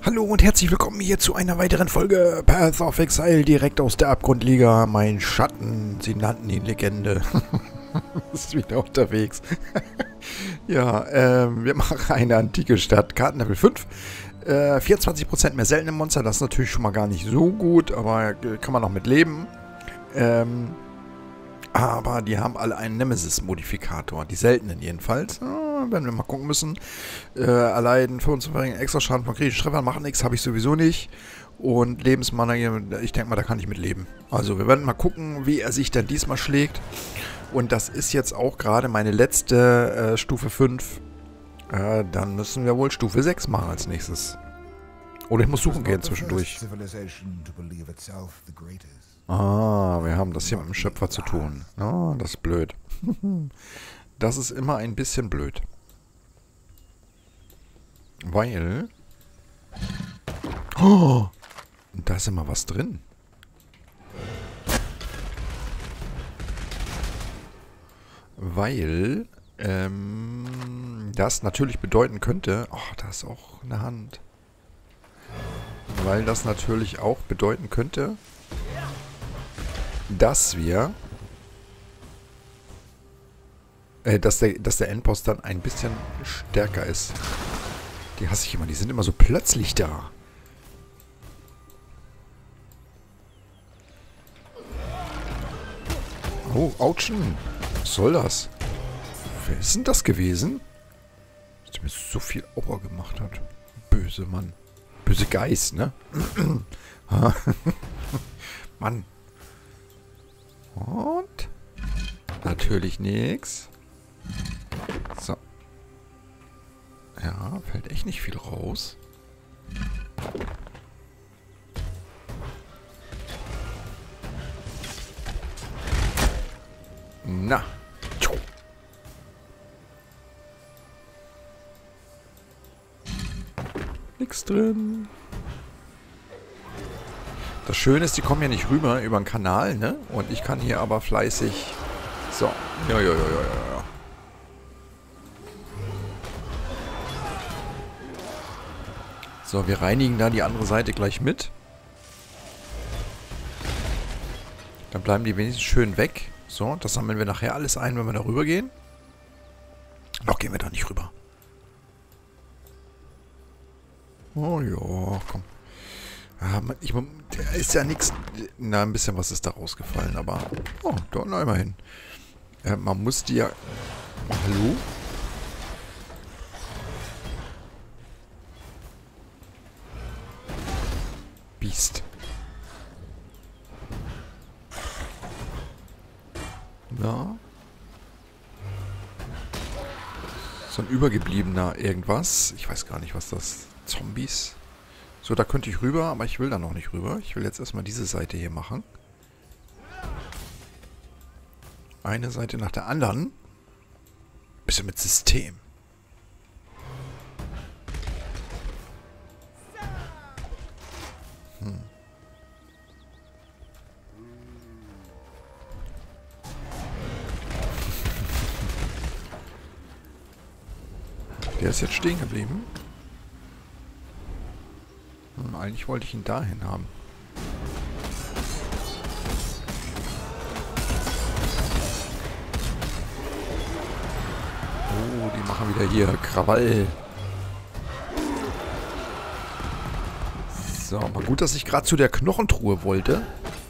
Hallo und herzlich willkommen hier zu einer weiteren Folge Path of Exile direkt aus der Abgrundliga. Mein Schatten, sie nannten ihn Legende. Ist wieder unterwegs. Ja, wir machen eine antike Stadt, Kartenlevel 5. 24% mehr seltene Monster, das ist natürlich schon mal gar nicht so gut, aber kann man noch mit leben. Aber die haben alle einen Nemesis-Modifikator, die seltenen jedenfalls. Werden wir mal gucken müssen. Allein für uns zu verringern, extra Schaden von kritischen Treffern machen nichts, habe ich sowieso nicht. Und Lebensmanner, ich denke mal, da kann ich mit leben. Also wir werden mal gucken, wie er sich dann diesmal schlägt. Und das ist jetzt auch gerade meine letzte Stufe 5. Dann müssen wir wohl Stufe 6 machen als nächstes. Oder ich muss suchen gehen zwischendurch. Ah, wir haben das hier mit dem Schöpfer zu tun. Ah, das ist blöd. Das ist immer ein bisschen blöd. Weil... Oh, da ist immer was drin. Weil... das natürlich bedeuten könnte... Oh, da ist auch eine Hand. Weil das natürlich auch bedeuten könnte... dass wir... dass der Endboss dann ein bisschen stärker ist. Die hasse ich immer. Die sind immer so plötzlich da. Oh, Autschen. Was soll das? Wer ist denn das gewesen? Der mir so viel Aua gemacht hat. Böse Mann. Böse Geist, ne? Mann. Und? Natürlich nix. So. Ja, fällt echt nicht viel raus. Na. Nix drin. Das Schöne ist, die kommen ja nicht rüber über den Kanal, ne? Und ich kann hier aber fleißig... So. Ja. So, wir reinigen da die andere Seite gleich mit. Dann bleiben die wenigstens schön weg. So, das sammeln wir nachher alles ein, wenn wir da rüber gehen. Noch gehen wir da nicht rüber. Oh ja, komm. Da ist ja nichts... Na, ein bisschen was ist da rausgefallen, aber... Oh, da noch immerhin. Man muss die ja... Hallo? Biest. Ja. So ein übergebliebener irgendwas. Ich weiß gar nicht, was das... Zombies. So, da könnte ich rüber, aber ich will da noch nicht rüber. Ich will jetzt erstmal diese Seite hier machen. Eine Seite nach der anderen. Bisschen mit System. Der ist jetzt stehen geblieben. Eigentlich wollte ich ihn dahin haben. Oh, die machen wieder hier Krawall. So, mal gut, dass ich gerade zu der Knochentruhe wollte.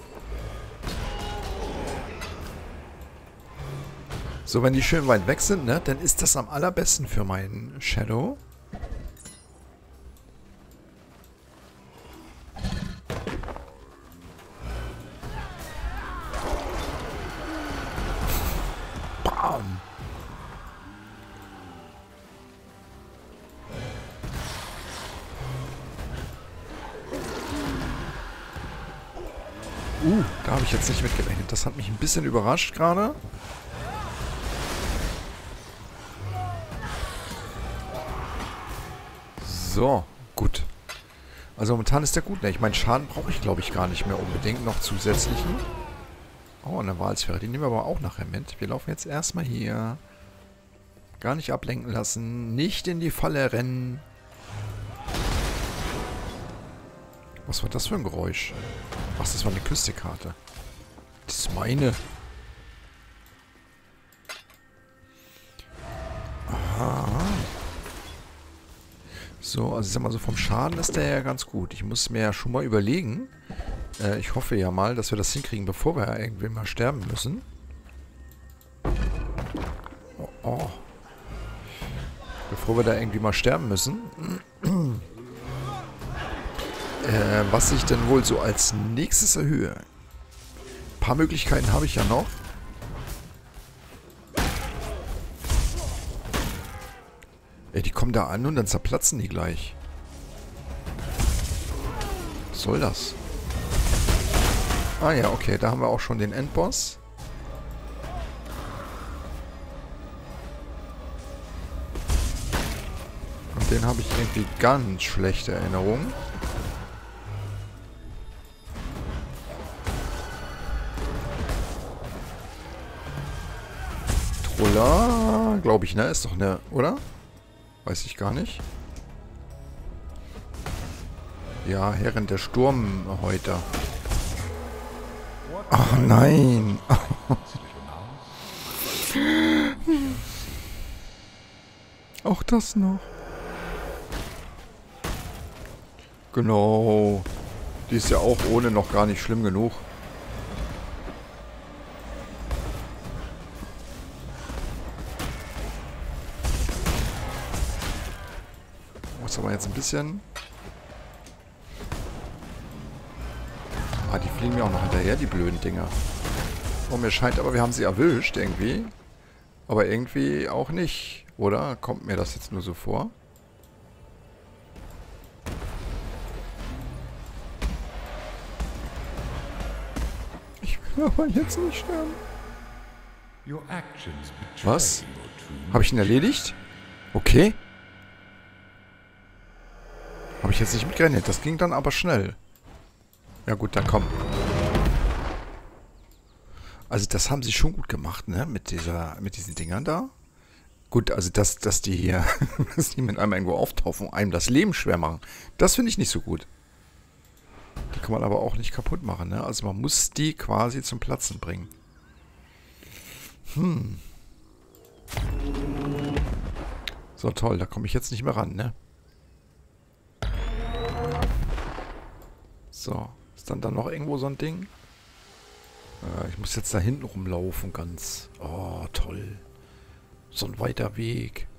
So, wenn die schön weit weg sind, ne, dann ist das am allerbesten für meinen Shadow. Bam! Da habe ich jetzt nicht mitgerechnet. Das hat mich ein bisschen überrascht gerade. So, gut. Also momentan ist der gut, ne? Ich meine, Schaden brauche ich, glaube ich, gar nicht mehr unbedingt noch zusätzlichen. Oh, eine Walsphäre. Die nehmen wir aber auch nachher mit. Wir laufen jetzt erstmal hier. Gar nicht ablenken lassen. Nicht in die Falle rennen. Was war das für ein Geräusch? Ach, das war eine Küstenkarte. Das ist meine. Aha. So, also ich sag mal so, vom Schaden ist der ja ganz gut. Ich muss mir ja schon mal überlegen. Ich hoffe ja mal, dass wir das hinkriegen, bevor wir ja irgendwie mal sterben müssen. Oh, oh. Bevor wir da irgendwie mal sterben müssen. Was ich denn wohl so als nächstes erhöhe. Ein paar Möglichkeiten habe ich ja noch. Die kommen da an und dann zerplatzen die gleich. Was soll das? Ah ja, okay, da haben wir auch schon den Endboss. Und den habe ich irgendwie ganz schlechte Erinnerungen. Troller, glaube ich, ne? Ist doch eine, oder? Weiß ich gar nicht. Ja, Herrin der Sturmhäuter. Ach nein. Auch das noch. Genau. Die ist ja auch ohne noch gar nicht schlimm genug. Muss aber jetzt ein bisschen... Ah, die fliegen mir auch noch hinterher, die blöden Dinger. Oh, mir scheint aber, wir haben sie erwischt irgendwie. Aber irgendwie auch nicht. Oder? Kommt mir das jetzt nur so vor? Ich will aber jetzt nicht sterben. Was? Habe ich ihn erledigt? Okay. Habe ich jetzt nicht mitgerechnet. Das ging dann aber schnell. Ja gut, dann komm. Also das haben sie schon gut gemacht, ne? Mit diesen Dingern da. Gut, also dass die hier, dass die mit einem irgendwo auftauchen und einem das Leben schwer machen. Das finde ich nicht so gut. Die kann man aber auch nicht kaputt machen, ne? Also man muss die quasi zum Platzen bringen. So, toll, da komme ich jetzt nicht mehr ran, ne? So, ist dann da noch irgendwo so ein Ding? Ich muss jetzt da hinten rumlaufen, ganz... Oh, toll. So ein weiter Weg.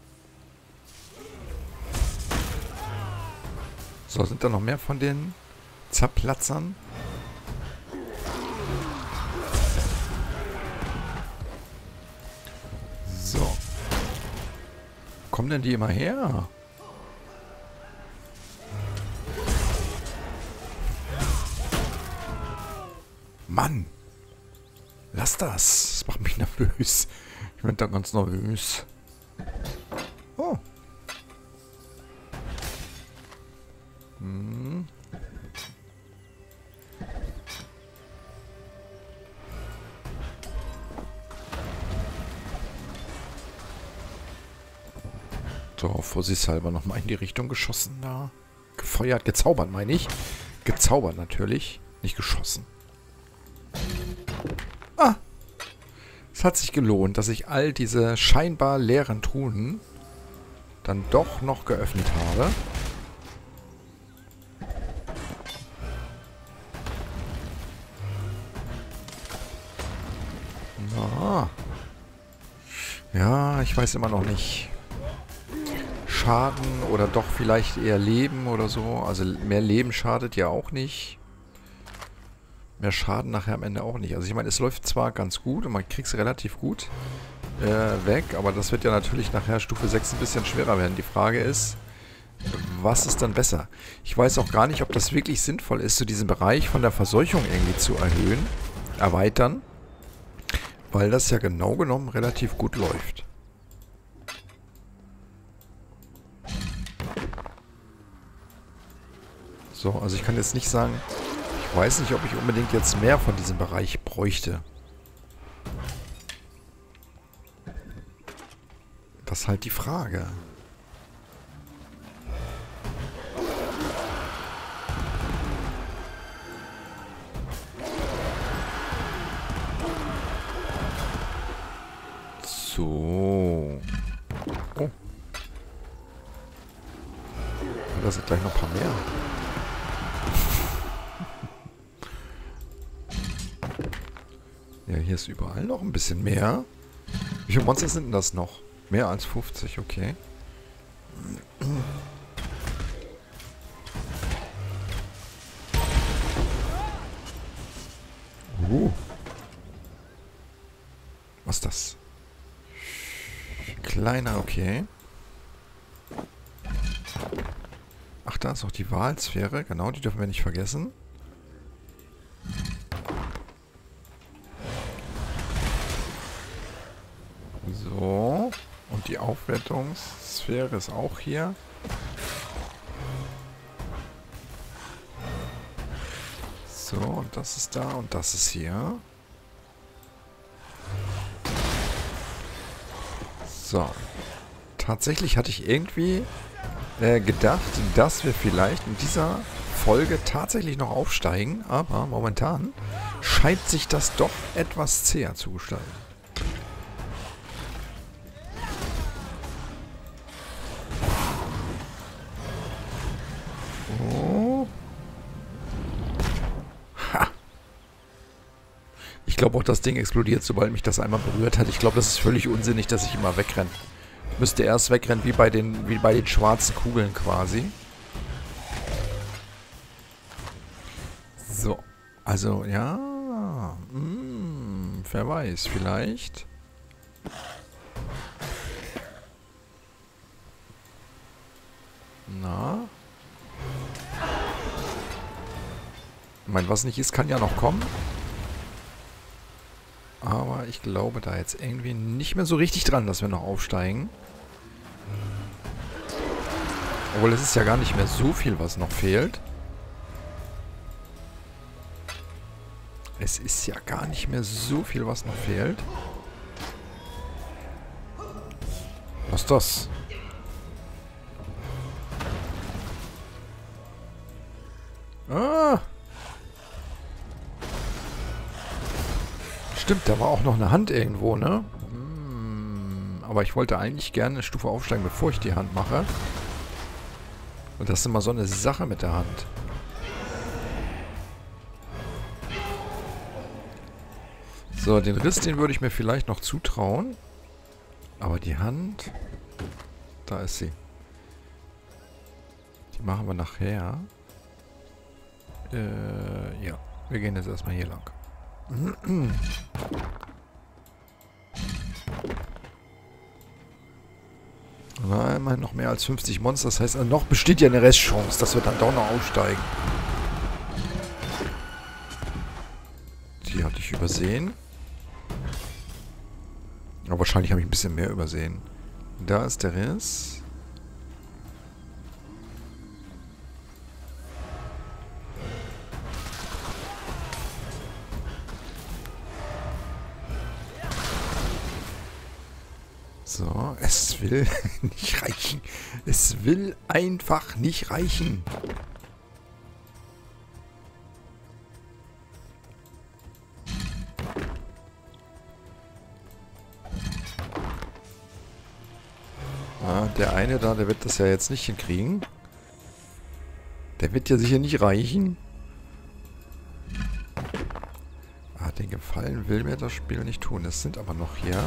So, sind da noch mehr von den Zerplatzern? So. Kommen denn die immer her? Mann! Lass das! Das macht mich nervös. Ich bin da ganz nervös. Oh. So, vorsichtshalber nochmal in die Richtung geschossen da. Gefeuert, gezaubert meine ich. Gezaubert natürlich, nicht geschossen. Ah! Es hat sich gelohnt, dass ich all diese scheinbar leeren Truhen dann doch noch geöffnet habe. Na. Ja, ich weiß immer noch nicht. Schaden oder doch vielleicht eher Leben oder so. Also mehr Leben schadet ja auch nicht. Mehr Schaden nachher am Ende auch nicht. Also ich meine, es läuft zwar ganz gut und man kriegt es relativ gut weg, aber das wird ja natürlich nachher Stufe 6 ein bisschen schwerer werden. Die Frage ist, was ist dann besser? Ich weiß auch gar nicht, ob das wirklich sinnvoll ist, so diesen Bereich von der Verseuchung irgendwie zu erhöhen, erweitern, weil das ja genau genommen relativ gut läuft. So, also ich kann jetzt nicht sagen, ich weiß nicht, ob ich unbedingt jetzt mehr von diesem Bereich bräuchte. Das ist halt die Frage. Da sind gleich noch ein paar mehr. Ja, hier ist überall noch ein bisschen mehr. Wie viele Monster sind denn das noch? Mehr als 50, okay. Was ist das? Kleiner, okay. Ach, da ist noch die Wahlsphäre. Genau, die dürfen wir nicht vergessen. So. Und die Aufwertungssphäre ist auch hier. So, und das ist da und das ist hier. So. Tatsächlich hatte ich irgendwie gedacht, dass wir vielleicht in dieser Folge tatsächlich noch aufsteigen, aber momentan scheint sich das doch etwas zäher zu gestalten. Oh. Ha. Ich glaube auch, das Ding explodiert, sobald mich das einmal berührt hat. Ich glaube, das ist völlig unsinnig, dass ich immer wegrenne. Ich müsste erst wegrennen, wie bei den schwarzen Kugeln quasi. So. Also, ja. Wer weiß, vielleicht. Na. Ich meine, was nicht ist, kann ja noch kommen. Aber ich glaube da jetzt irgendwie nicht mehr so richtig dran, dass wir noch aufsteigen. Obwohl, es ist ja gar nicht mehr so viel, was noch fehlt. Es ist ja gar nicht mehr so viel, was noch fehlt. Was ist das? Ah! Stimmt, da war auch noch eine Hand irgendwo, ne? Aber ich wollte eigentlich gerne eine Stufe aufsteigen, bevor ich die Hand mache. Und das ist immer so eine Sache mit der Hand. So, den Riss, den würde ich mir vielleicht noch zutrauen. Aber die Hand... Da ist sie. Die machen wir nachher. Ja. Wir gehen jetzt erstmal hier lang. Na, immerhin noch mehr als 50 Monster. Das heißt, noch besteht ja eine Restchance, dass wir dann doch noch aufsteigen. Die hatte ich übersehen. Aber wahrscheinlich habe ich ein bisschen mehr übersehen. Da ist der Riss. So, es will nicht reichen. Es will einfach nicht reichen. Ah, der eine da, der wird das ja jetzt nicht hinkriegen. Der wird ja sicher nicht reichen. Ah, den Gefallen will mir das Spiel nicht tun. Es sind aber noch hier.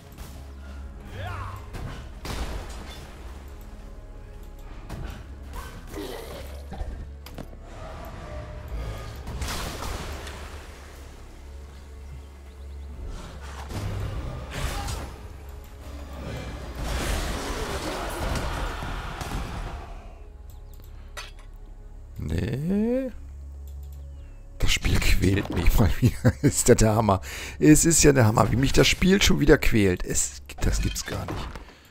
Nee. Das Spiel quält mich mal wieder. Ist ja der Hammer. Es ist ja der Hammer, wie mich das Spiel schon wieder quält. Das gibt's gar nicht.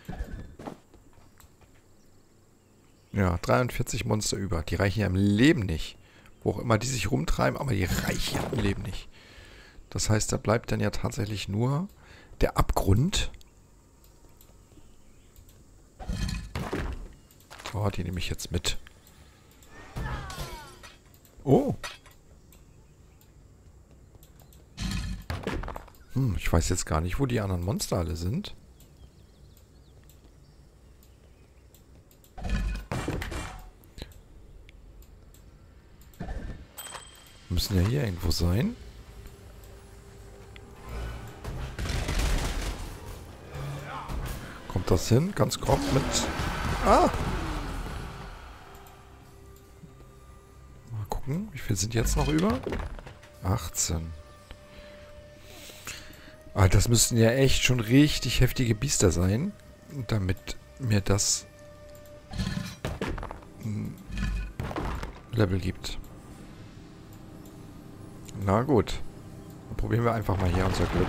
Ja, 43 Monster über. Die reichen ja im Leben nicht. Wo auch immer die sich rumtreiben, aber die reichen ja im Leben nicht. Das heißt, da bleibt dann ja tatsächlich nur der Abgrund. Oh, die nehme ich jetzt mit. Oh. Ich weiß jetzt gar nicht, wo die anderen Monster alle sind. Müssen ja hier irgendwo sein. Kommt das hin? Ganz grob mit... Ah! Mal gucken, wie viel sind jetzt noch über? 18. Ah, das müssten ja echt schon richtig heftige Biester sein, damit mir das ein Level gibt. Na gut. Dann probieren wir einfach mal hier unser Glück.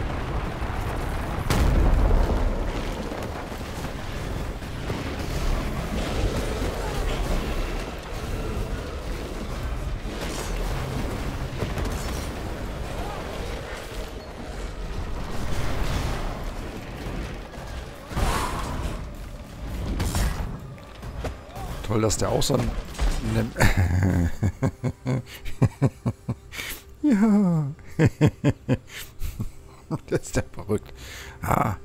Toll, dass der auch so ein... Ja. Das ist der verrückt. Ah.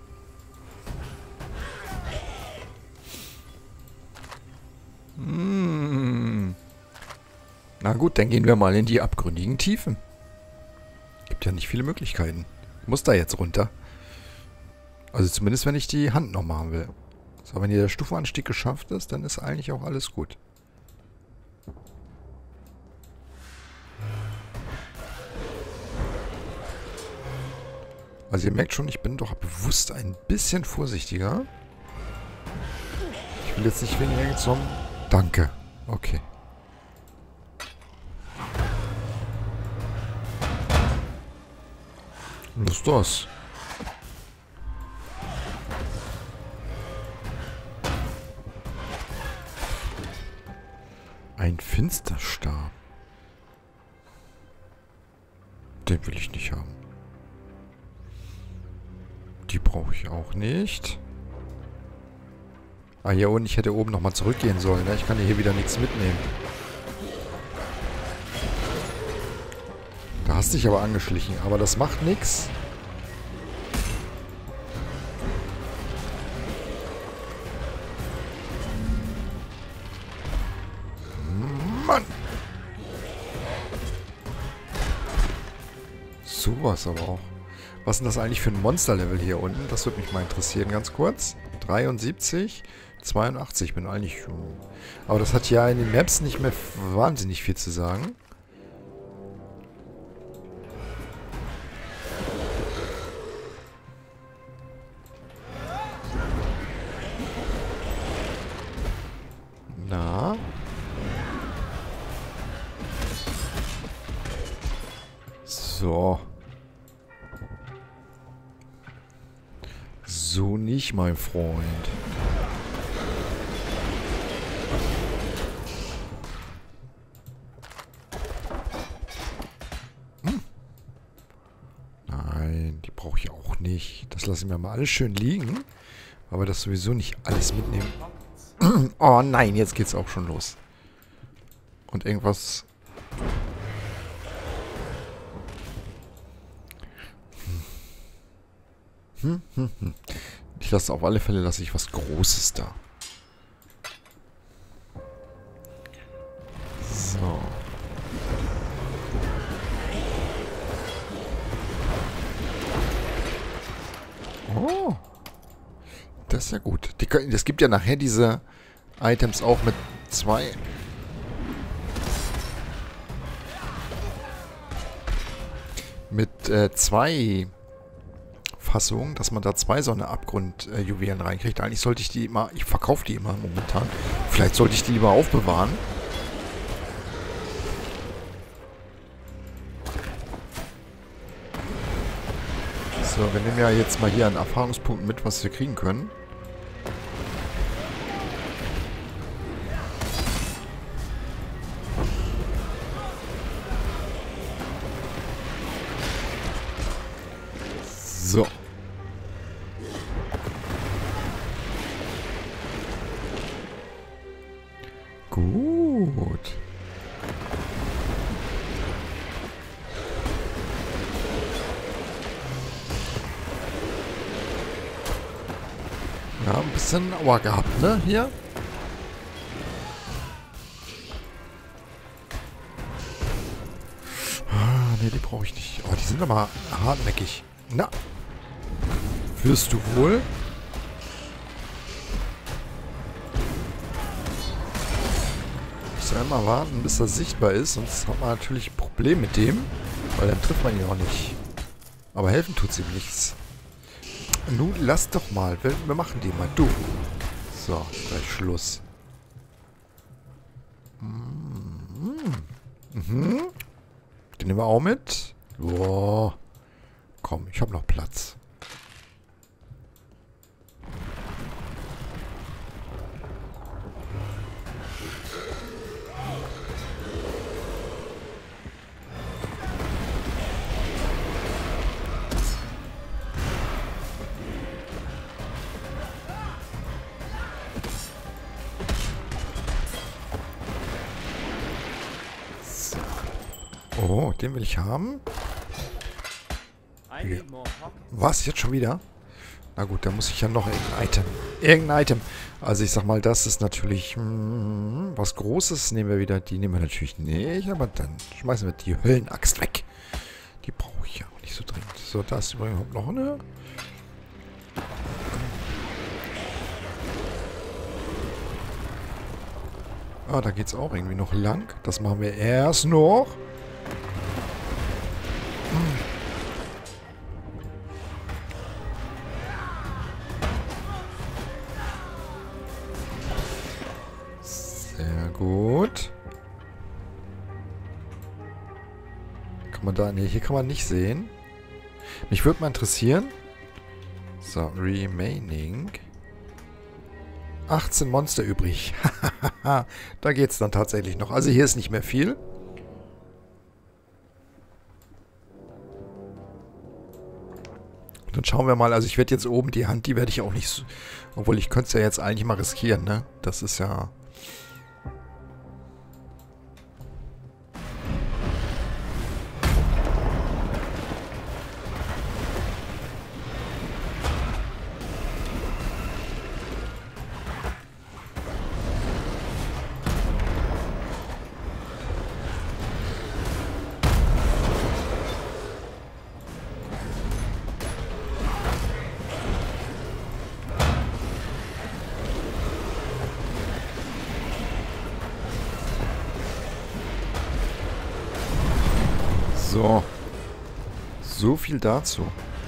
Na gut, dann gehen wir mal in die abgründigen Tiefen. Gibt ja nicht viele Möglichkeiten. Ich muss da jetzt runter. Also zumindest, wenn ich die Hand noch machen will. So, wenn hier der Stufenanstieg geschafft ist, dann ist eigentlich auch alles gut. Also ihr merkt schon, ich bin doch bewusst ein bisschen vorsichtiger. Ich will jetzt nicht wegen irgend so einem... Danke. Okay. Was ist das? Ein Finsterstab. Den will ich nicht haben. Die brauche ich auch nicht. Ah, hier unten, ich hätte oben nochmal zurückgehen sollen. Ne? Ich kann hier wieder nichts mitnehmen. Da hast du dich aber angeschlichen. Aber das macht nichts. Mann! Sowas aber auch. Was ist denn das eigentlich für ein Monsterlevel hier unten? Das würde mich mal interessieren, ganz kurz. 73, 82, bin eigentlich... Aber das hat ja in den Maps nicht mehr wahnsinnig viel zu sagen. Na? So. So nicht, mein Freund. Nein, die brauche ich auch nicht. Das lassen wir mal alles schön liegen. Aber das sowieso nicht alles mitnehmen. Oh nein, jetzt geht's auch schon los. Und irgendwas... Ich lasse auf alle Fälle, lasse ich was Großes da. So. Oh. Das ist ja gut. Es gibt ja nachher diese Items auch mit zwei... Mit zwei... Fassung, dass man da zwei so eine Abgrundjuwelen reinkriegt. Eigentlich sollte ich die immer... Ich verkaufe die immer momentan. Vielleicht sollte ich die lieber aufbewahren. So, wir nehmen ja jetzt mal hier an Erfahrungspunkten mit, was wir kriegen können. So. Gut. Ja, ein bisschen Aua gehabt, ne? Hier. ne, die brauche ich nicht. Oh, die sind aber hartnäckig. Na. Wirst du wohl? Ich muss einmal warten, bis er sichtbar ist. Sonst hat man natürlich ein Problem mit dem. Weil dann trifft man ihn auch nicht. Aber helfen tut's ihm nichts. Nun, lass doch mal. Wir machen die mal. Du. So, gleich Schluss. Mhm. Den nehmen wir auch mit. Boah. Komm, ich habe noch Platz. Oh, den will ich haben. Was? Jetzt schon wieder? Na gut, da muss ich ja noch irgendein Item. Irgendein Item. Also ich sag mal, das ist natürlich was Großes. Nehmen wir wieder. Die nehmen wir natürlich nicht. Aber dann schmeißen wir die Höllenaxt weg. Die brauche ich ja auch nicht so dringend. So, da ist übrigens noch eine. Ah, da geht's auch irgendwie noch lang. Das machen wir erst noch. Sehr gut. Kann man da... Ne, hier kann man nicht sehen. Mich würde mal interessieren. So, remaining. 18 Monster übrig. Da geht's dann tatsächlich noch. Also hier ist nicht mehr viel. Dann schauen wir mal. Also ich werde jetzt oben die Hand, die werde ich auch nicht... So, obwohl ich könnte es ja jetzt eigentlich mal riskieren, ne? Das ist ja... So. So viel dazu.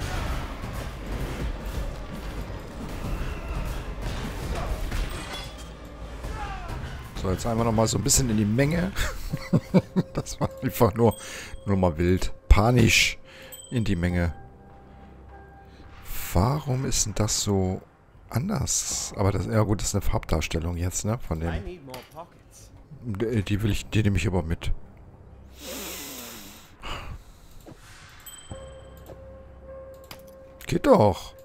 So, jetzt einfach nochmal so ein bisschen in die Menge. Das war einfach nur mal wild. Panisch in die Menge. Warum ist denn das so anders? Aber das, ja gut, das ist eine Farbdarstellung jetzt, ne? Von dem. Die nehme ich aber mit. Geht doch.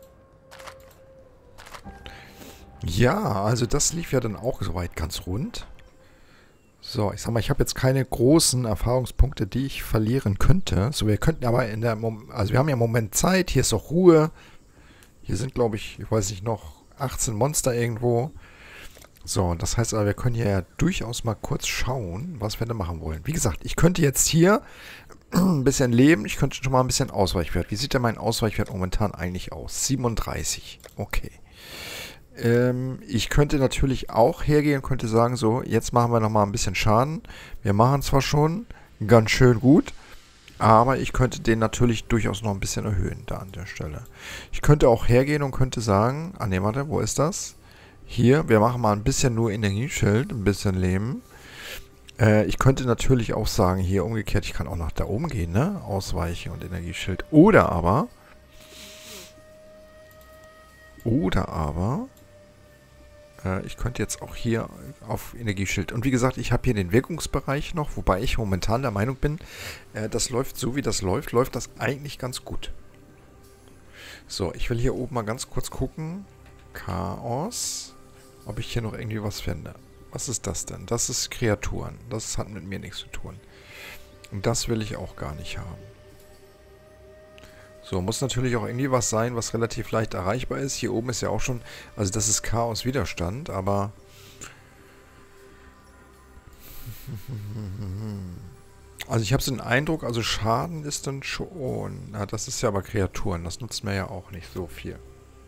Ja, also das lief ja dann auch soweit ganz rund. So, ich sag mal, ich habe jetzt keine großen Erfahrungspunkte, die ich verlieren könnte. So, wir könnten aber also wir haben ja im Moment Zeit, hier ist auch Ruhe. Hier sind, glaube ich weiß nicht, noch 18 Monster irgendwo. So, das heißt aber, wir können hier ja durchaus mal kurz schauen, was wir da machen wollen. Wie gesagt, ich könnte jetzt hier ein bisschen leben. Ich könnte schon mal ein bisschen Ausweichwert. Wie sieht denn mein Ausweichwert momentan eigentlich aus? 37. Okay. Ich könnte natürlich auch hergehen und könnte sagen, so, jetzt machen wir nochmal ein bisschen Schaden. Wir machen zwar schon ganz schön gut, aber ich könnte den natürlich durchaus noch ein bisschen erhöhen, da an der Stelle. Ich könnte auch hergehen und könnte sagen, ah ne, warte, wo ist das? Hier, wir machen mal ein bisschen nur Energieschild, ein bisschen Leben. Ich könnte natürlich auch sagen, hier umgekehrt, ich kann auch nach da oben gehen, ne? Ausweichen und Energieschild. Oder aber, ich könnte jetzt auch hier auf Energieschild. Und wie gesagt, ich habe hier den Wirkungsbereich noch, wobei ich momentan der Meinung bin, das läuft so wie das läuft das eigentlich ganz gut. So, ich will hier oben mal ganz kurz gucken. Chaos. Ob ich hier noch irgendwie was finde. Was ist das denn? Das ist Kreaturen. Das hat mit mir nichts zu tun. Und das will ich auch gar nicht haben. So, muss natürlich auch irgendwie was sein, was relativ leicht erreichbar ist. Hier oben ist ja auch schon... Also das ist Chaos-Widerstand, aber... Also ich habe so den Eindruck, also Schaden ist dann schon... Na, das ist ja aber Kreaturen, das nutzt mir ja auch nicht so viel.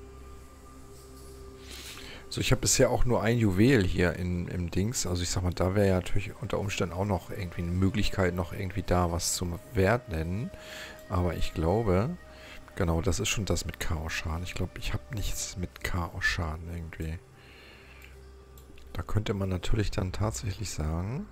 So, ich habe bisher auch nur ein Juwel hier im Dings. Also ich sag mal, da wäre ja natürlich unter Umständen auch noch irgendwie eine Möglichkeit, noch irgendwie da was zu werden. Aber ich glaube, genau, das ist schon das mit Chaos-Schaden. Ich glaube, ich habe nichts mit Chaos-Schaden irgendwie. Da könnte man natürlich dann tatsächlich sagen...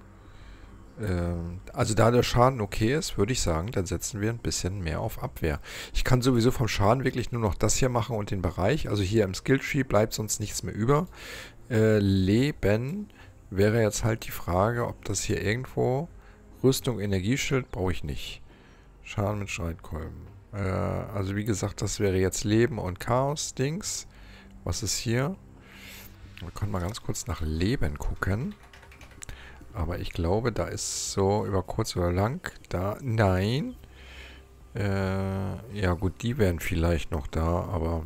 Also da der Schaden okay ist, würde ich sagen, dann setzen wir ein bisschen mehr auf Abwehr. Ich kann sowieso vom Schaden wirklich nur noch das hier machen und den Bereich. Also hier im Skilltree bleibt sonst nichts mehr über. Leben wäre jetzt halt die Frage, ob das hier irgendwo... Rüstung, Energieschild brauche ich nicht. Schaden mit Streitkolben. Also wie gesagt, das wäre jetzt Leben und Chaos-Dings. Was ist hier? Wir können mal ganz kurz nach Leben gucken. Aber ich glaube, da ist so über kurz oder lang da... Nein. Ja gut, die wären vielleicht noch da, aber...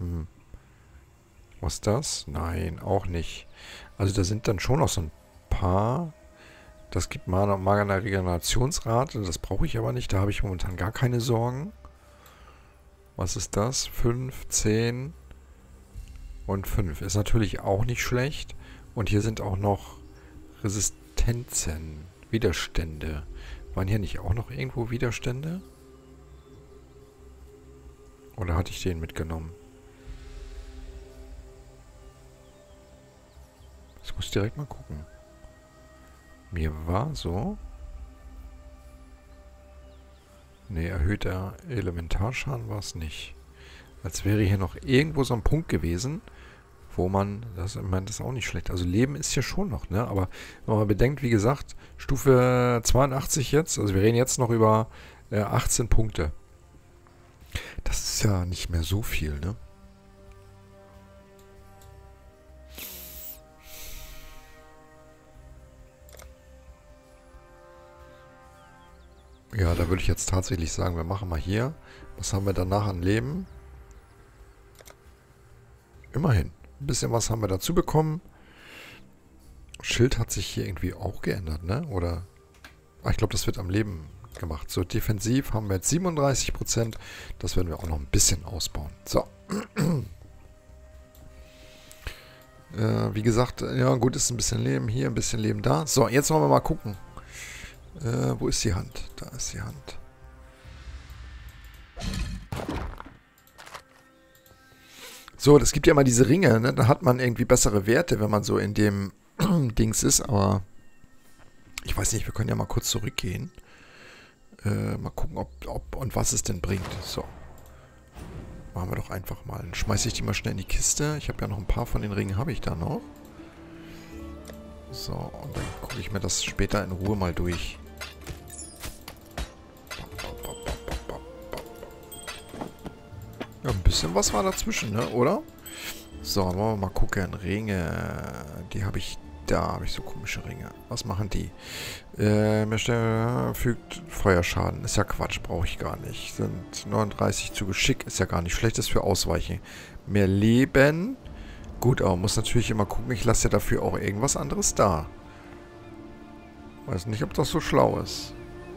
Was ist das? Nein, auch nicht. Also da sind dann schon noch so ein paar... Das gibt Mana Regenerationsrate, das brauche ich aber nicht. Da habe ich momentan gar keine Sorgen. Was ist das? 5, 10 und 5. Ist natürlich auch nicht schlecht. Und hier sind auch noch Resistenzen, Widerstände. Waren hier nicht auch noch irgendwo Widerstände? Oder hatte ich den mitgenommen? Ich muss direkt mal gucken. Mir war so... Ne, erhöhter Elementarschaden war es nicht. Als wäre hier noch irgendwo so ein Punkt gewesen, wo man... Das, ich meine, das ist auch nicht schlecht. Also Leben ist hier schon noch, ne? Aber wenn man bedenkt, wie gesagt, Stufe 82 jetzt, also wir reden jetzt noch über 18 Punkte. Das ist ja nicht mehr so viel, ne? Ja, da würde ich jetzt tatsächlich sagen, wir machen mal hier. Was haben wir danach an Leben? Immerhin. Ein bisschen was haben wir dazu bekommen. Schild hat sich hier irgendwie auch geändert, ne? Oder? Ah, ich glaube, das wird am Leben gemacht. So, defensiv haben wir jetzt 37%. Das werden wir auch noch ein bisschen ausbauen. So. Wie gesagt, ja gut, ist ein bisschen Leben hier, ein bisschen Leben da. So, jetzt wollen wir mal gucken. Wo ist die Hand? Da ist die Hand. So, das gibt ja immer diese Ringe, ne? Da hat man irgendwie bessere Werte, wenn man so in dem Dings ist, aber ich weiß nicht, wir können ja mal kurz zurückgehen. Mal gucken, ob und was es denn bringt. So. Machen wir doch einfach mal. Dann schmeiße ich die mal schnell in die Kiste. Ich habe ja noch ein paar von den Ringen, habe ich da noch. So, und dann gucke ich mir das später in Ruhe mal durch. Ja, ein bisschen was war dazwischen, ne? Oder? So, wollen wir mal gucken. Ringe. Die habe ich... Da habe ich so komische Ringe. Was machen die? Fügt Feuerschaden. Ist ja Quatsch, brauche ich gar nicht. Sind 39 zu Geschick. Ist ja gar nicht schlecht. Ist für Ausweichen. Mehr Leben. Gut, aber muss natürlich immer gucken. Ich lasse ja dafür auch irgendwas anderes da. Weiß nicht, ob das so schlau ist.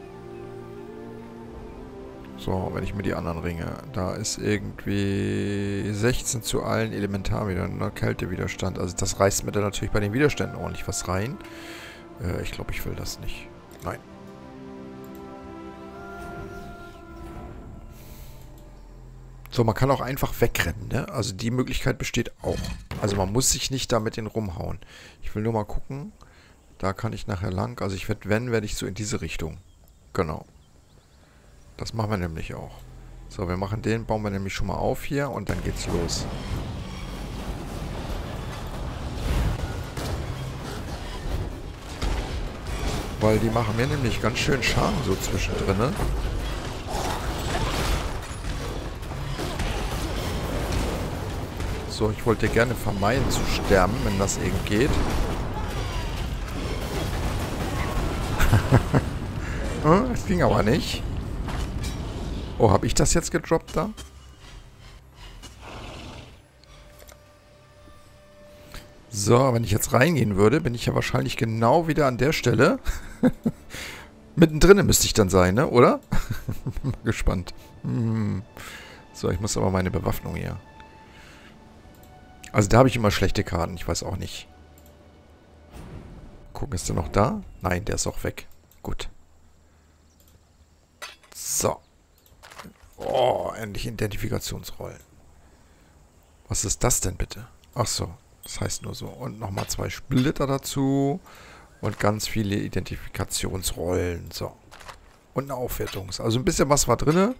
So, wenn ich mir die anderen Ringe... Da ist irgendwie 16 zu allen Elementarwiderständen, Kältewiderstand. Also das reißt mir dann natürlich bei den Widerständen ordentlich was rein. Ich glaube, ich will das nicht. Nein. So, man kann auch einfach wegrennen, ne? Also die Möglichkeit besteht auch. Also man muss sich nicht da mit den rumhauen. Ich will nur mal gucken. Da kann ich nachher lang. Also ich werde, wenn, werde ich so in diese Richtung. Genau. Das machen wir nämlich auch. So, wir machen den, bauen wir nämlich schon mal auf hier und dann geht's los. Weil die machen mir nämlich ganz schön Schaden so zwischendrin, ne? So, ich wollte gerne vermeiden zu sterben, wenn das eben geht. Das ging aber nicht. Oh, habe ich das jetzt gedroppt da? So, wenn ich jetzt reingehen würde, bin ich ja wahrscheinlich genau wieder an der Stelle, Mittendrin müsste ich dann sein, ne? Oder? Bin mal gespannt. So, ich muss aber meine Bewaffnung hier. Also da habe ich immer schlechte Karten. Ich weiß auch nicht. Gucken, ist der noch da? Nein, der ist auch weg. Gut. So. Oh, endlich Identifikationsrollen. Was ist das denn bitte? Ach so, das heißt nur so. Und nochmal 2 Splitter dazu. Und ganz viele Identifikationsrollen. So. Und eine Aufwertung. Also ein bisschen was war drin.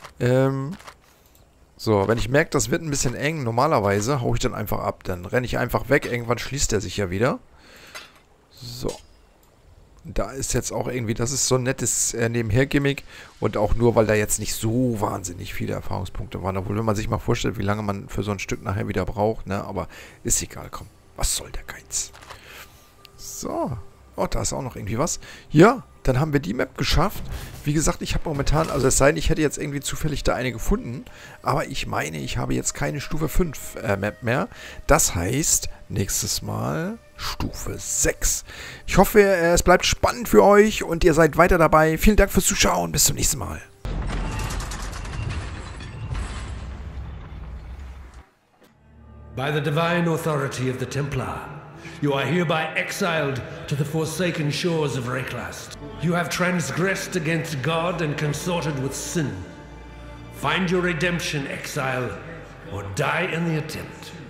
So, wenn ich merke, das wird ein bisschen eng, normalerweise haue ich dann einfach ab. Dann renne ich einfach weg. Irgendwann schließt er sich ja wieder. So. Da ist jetzt auch irgendwie, das ist so ein nettes Nebenher-Gimmick. Und auch nur, weil da jetzt nicht so wahnsinnig viele Erfahrungspunkte waren. Obwohl, wenn man sich mal vorstellt, wie lange man für so ein Stück nachher wieder braucht. Ne? Aber ist egal, komm. Was soll der Geiz? So. Oh, da ist auch noch irgendwie was. Ja, dann haben wir die Map geschafft. Wie gesagt, ich habe momentan, also es sei denn, ich hätte jetzt irgendwie zufällig da eine gefunden. Aber ich meine, ich habe jetzt keine Stufe 5 Map mehr. Das heißt, nächstes Mal Stufe 6. Ich hoffe, es bleibt spannend für euch und ihr seid weiter dabei. Vielen Dank fürs Zuschauen. Bis zum nächsten Mal. By the divine authority of the Templar, you are hereby exiled to the forsaken shores of Reklast. You have transgressed against God and consorted with sin. Find your redemption, exile, or die in the attempt.